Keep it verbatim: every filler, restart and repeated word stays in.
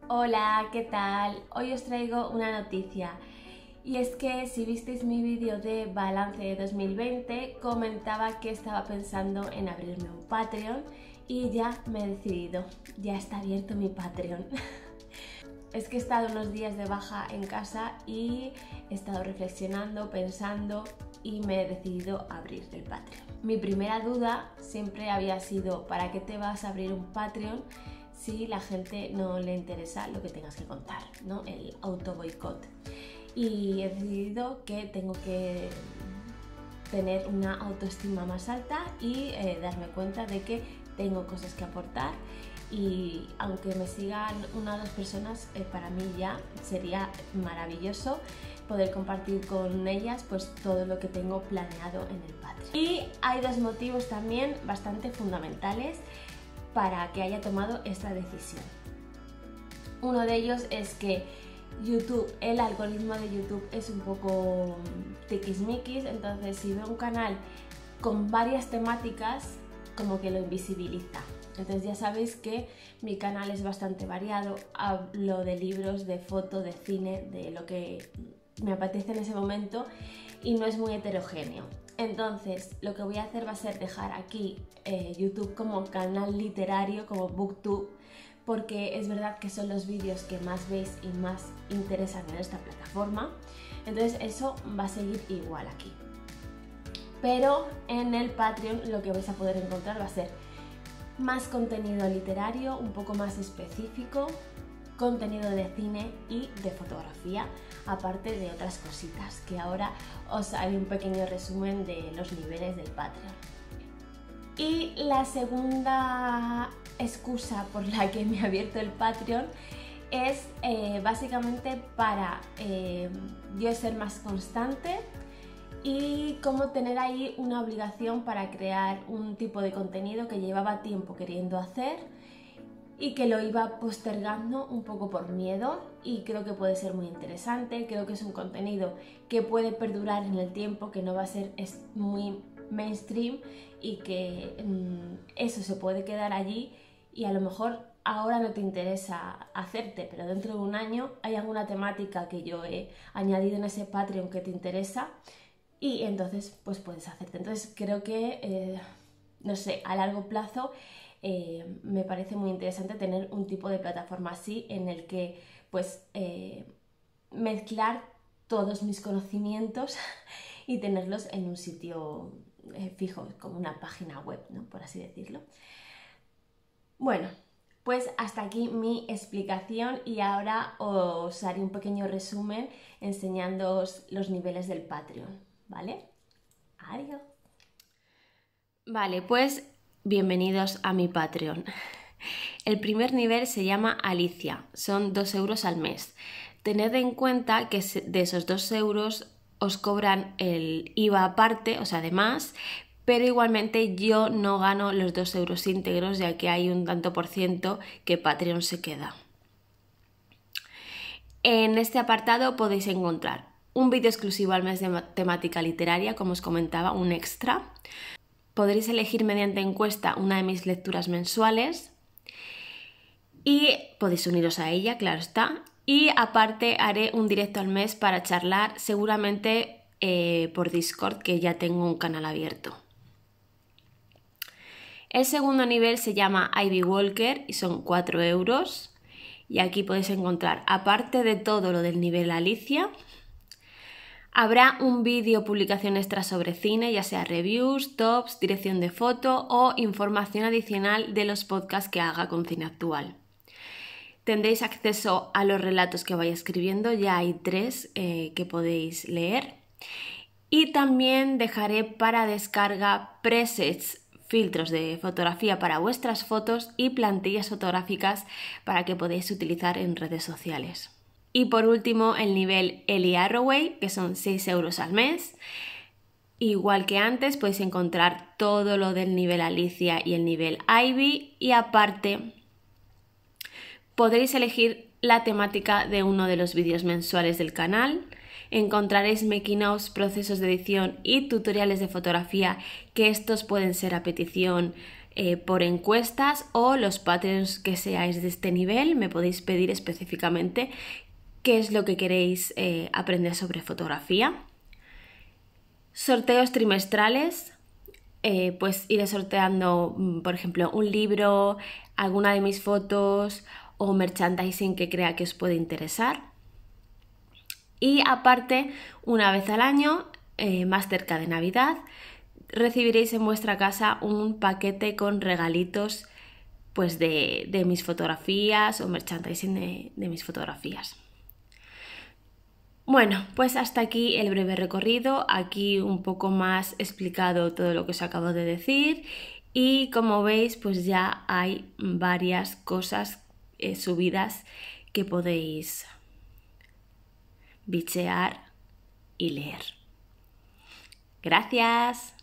Hola, ¿qué tal? Hoy os traigo una noticia y es que si visteis mi vídeo de balance de dos mil veinte comentaba que estaba pensando en abrirme un Patreon y ya me he decidido, ya está abierto mi Patreon. Es que he estado unos días de baja en casa y he estado reflexionando, pensando y me he decidido abrir el Patreon. Mi primera duda siempre había sido ¿para qué te vas a abrir un Patreon si la gente no le interesa lo que tengas que contar, ¿no? El auto boicot. Y he decidido que tengo que tener una autoestima más alta y eh, darme cuenta de que tengo cosas que aportar, y aunque me sigan una o dos personas, eh, para mí ya sería maravilloso poder compartir con ellas pues todo lo que tengo planeado en el Patreon. Y hay dos motivos también bastante fundamentales para que haya tomado esta decisión. Uno de ellos es que YouTube, el algoritmo de YouTube es un poco tiquismiquis, entonces si veo un canal con varias temáticas como que lo invisibiliza. Entonces ya sabéis que mi canal es bastante variado, hablo de libros, de foto, de cine, de lo que me apetece en ese momento y no es muy heterogéneo. Entonces lo que voy a hacer va a ser dejar aquí eh, YouTube como canal literario, como BookTube, porque es verdad que son los vídeos que más veis y más interesan en esta plataforma. Entonces eso va a seguir igual aquí. Pero en el Patreon lo que vais a poder encontrar va a ser más contenido literario, un poco más específico, contenido de cine y de fotografía, aparte de otras cositas que ahora os haré un pequeño resumen de los niveles del Patreon. Y la segunda excusa por la que me he abierto el Patreon es eh, básicamente para eh, yo ser más constante y como tener ahí una obligación para crear un tipo de contenido que llevaba tiempo queriendo hacer y que lo iba postergando un poco por miedo, y creo que puede ser muy interesante. Creo que es un contenido que puede perdurar en el tiempo, que no va a ser muy mainstream y que mmm, eso se puede quedar allí y a lo mejor ahora no te interesa hacerte, pero dentro de un año hay alguna temática que yo he añadido en ese Patreon que te interesa y entonces pues puedes hacerte. Entonces creo que, eh, no sé, a largo plazo eh, me parece muy interesante tener un tipo de plataforma así en el que pues eh, mezclar todos mis conocimientos y tenerlos en un sitio eh, fijo, como una página web, ¿no? Por así decirlo. Bueno, pues hasta aquí mi explicación y ahora os haré un pequeño resumen enseñándoos los niveles del Patreon, ¿vale? Adiós. Vale, pues bienvenidos a mi Patreon. El primer nivel se llama Alicia, son dos euros al mes. Tened en cuenta que de esos dos euros os cobran el I V A aparte, o sea, además, pero igualmente yo no gano los dos euros íntegros, ya que hay un tanto por ciento que Patreon se queda. En este apartado podéis encontrar un vídeo exclusivo al mes de temática literaria, como os comentaba, un extra. Podréis elegir mediante encuesta una de mis lecturas mensuales y podéis uniros a ella, claro está. Y aparte haré un directo al mes para charlar, seguramente eh, por Discord, que ya tengo un canal abierto. El segundo nivel se llama Ivy Walker y son cuatro euros. Y aquí podéis encontrar, aparte de todo lo del nivel Alicia, habrá un vídeo publicación extra sobre cine, ya sea reviews, tops, dirección de foto o información adicional de los podcasts que haga con Cine Actual. Tendréis acceso a los relatos que vaya escribiendo, ya hay tres eh, que podéis leer. Y también dejaré para descarga presets, filtros de fotografía para vuestras fotos y plantillas fotográficas para que podáis utilizar en redes sociales. Y por último el nivel Ellie Arroway, que son seis euros al mes. Igual que antes podéis encontrar todo lo del nivel Alicia y el nivel Ivy, y aparte podréis elegir la temática de uno de los vídeos mensuales del canal. Encontraréis making ofs, procesos de edición y tutoriales de fotografía, que estos pueden ser a petición eh, por encuestas, o los Patreons que seáis de este nivel me podéis pedir específicamente qué es lo que queréis eh, aprender sobre fotografía. Sorteos trimestrales, eh, pues iré sorteando, por ejemplo, un libro, alguna de mis fotos o merchandising que crea que os puede interesar. Y aparte, una vez al año, eh, más cerca de Navidad, recibiréis en vuestra casa un paquete con regalitos pues, de, de mis fotografías o merchandising de, de mis fotografías. Bueno, pues hasta aquí el breve recorrido, aquí un poco más explicado todo lo que os acabo de decir y como veis pues ya hay varias cosas eh, subidas que podéis bichear y leer. Gracias.